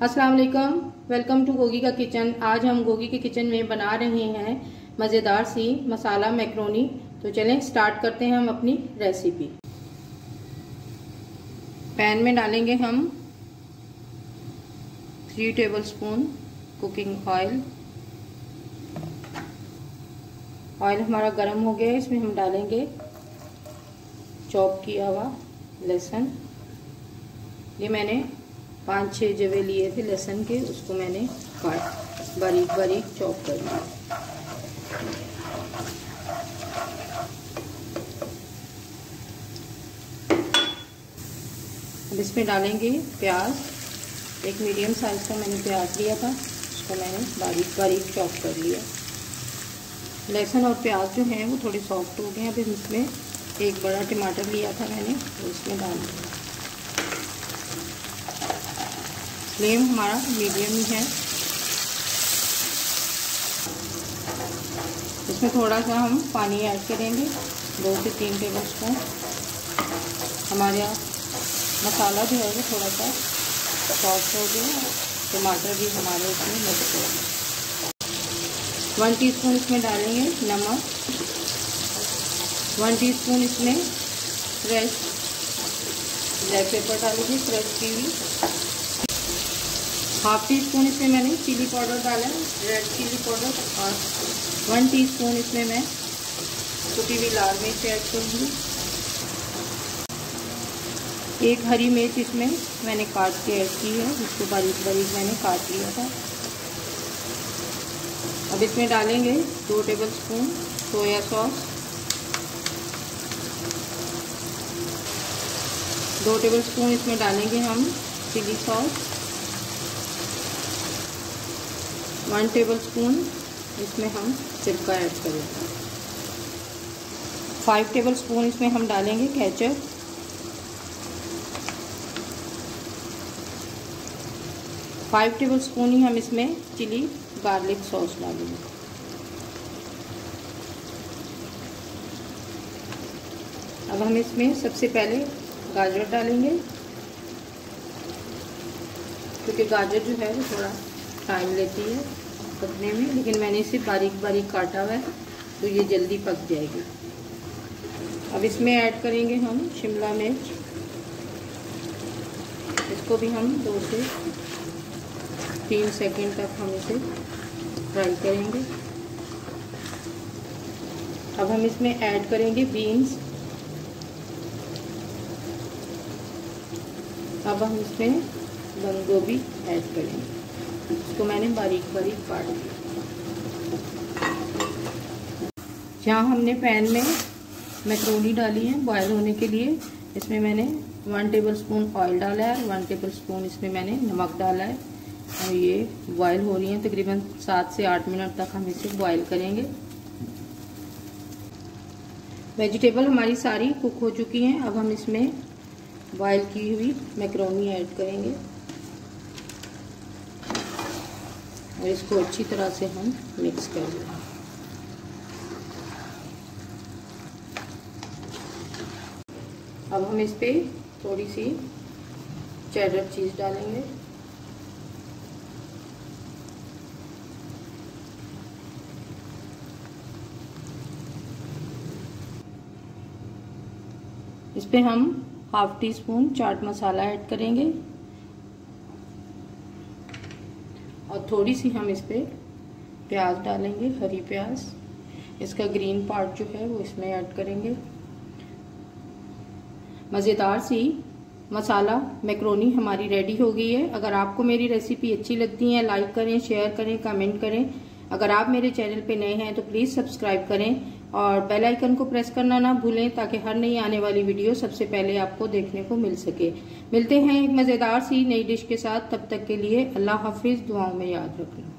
अस्सलाम वालेकुम, welcome to Gogi का किचन। आज हम गोगी के किचन में बना रहे हैं मज़ेदार सी मसाला मैक्रोनी। तो चलें स्टार्ट करते हैं हम अपनी रेसिपी। पैन में डालेंगे हम 3 टेबलस्पून कुकिंग ऑयल। ऑयल हमारा गर्म हो गया है, इसमें हम डालेंगे चॉप किया हुआ लहसुन। ये मैंने 5-6 जवे लिए थे लहसुन के, उसको मैंने बारीक बारीक चॉप कर लिया। अब इसमें डालेंगे प्याज। एक मीडियम साइज का मैंने प्याज लिया था, उसको मैंने बारीक बारीक चॉप कर लिया। लहसुन और प्याज जो हैं वो थोड़े सॉफ्ट हो गए। अब इसमें एक बड़ा टमाटर लिया था मैंने, तो इसमें डाल दिया। फ्लेम हमारा मीडियम ही है। इसमें थोड़ा सा हम पानी ऐड करेंगे, 2 से 3 टेबलस्पून। हमारा मसाला जो है वो थोड़ा सा सॉफ्ट हो गया, टमाटर भी हमारे इसमें मिक्स हो गए। 1 टीस्पून इसमें डालेंगे नमक। 1 टीस्पून इसमें फ्रेश ब्लैक पेपर डालेंगे, फ्रेश की हुई। 1/2 टीस्पून इसमें मैंने चिली पाउडर डाला है, रेड चिली पाउडर। और 1 टीस्पून इसमें मैं कुटी हुई लाल मिर्च ऐड करूँगी। 1 हरी मिर्च इसमें मैंने काट के ऐड की है, इसको बारीक बारीक मैंने काट लिया था। अब इसमें डालेंगे 2 टेबलस्पून सोया सॉस, 2 टेबलस्पून इसमें डालेंगे हम चिली सॉस, 1 टेबलस्पून इसमें हम सिरका ऐड करेंगे। 5 टेबलस्पून इसमें हम डालेंगे केचप। 5 टेबलस्पून ही हम इसमें चिली गार्लिक सॉस डालेंगे। अब हम इसमें सबसे पहले गाजर डालेंगे, क्योंकि गाजर जो है वो थोड़ा टाइम लेती है पकने में, लेकिन मैंने इसे बारीक बारीक काटा हुआ है तो ये जल्दी पक जाएगी। अब इसमें ऐड करेंगे हम शिमला मिर्च। इसको भी हम 2 से 3 सेकंड तक हम इसे फ्राई करेंगे। अब हम इसमें ऐड करेंगे बीन्स। अब हम इसमें बंद गोभी ऐड करेंगे, इसको मैंने बारीक बारीक काट दिया। जहाँ हमने पैन में मैक्रोनी डाली है बॉयल होने के लिए, इसमें मैंने 1 टेबलस्पून ऑयल डाला है, 1 टेबलस्पून इसमें मैंने नमक डाला है। और ये बॉयल हो रही है, तकरीबन 7 से 8 मिनट तक हम इसे बॉयल करेंगे। वेजिटेबल हमारी सारी कुक हो चुकी हैं। अब हम इसमें बॉयल की हुई मैक्रोनी ऐड करेंगे और इसको अच्छी तरह से हम मिक्स कर लेंगे। अब हम इस पे थोड़ी सी चेडर चीज़ डालेंगे। इस पे हम 1/2 टीस्पून चाट मसाला ऐड करेंगे और थोड़ी सी हम इस पे प्याज डालेंगे, हरी प्याज। इसका ग्रीन पार्ट जो है वो इसमें ऐड करेंगे। मज़ेदार सी मसाला मैक्रोनी हमारी रेडी हो गई है। अगर आपको मेरी रेसिपी अच्छी लगती है, लाइक करें, शेयर करें, कमेंट करें। अगर आप मेरे चैनल पे नए हैं तो प्लीज़ सब्सक्राइब करें और बेल आइकन को प्रेस करना ना भूलें, ताकि हर नई आने वाली वीडियो सबसे पहले आपको देखने को मिल सके। मिलते हैं एक मज़ेदार सी नई डिश के साथ, तब तक के लिए अल्लाह हाफिज़। दुआओं में याद रखना।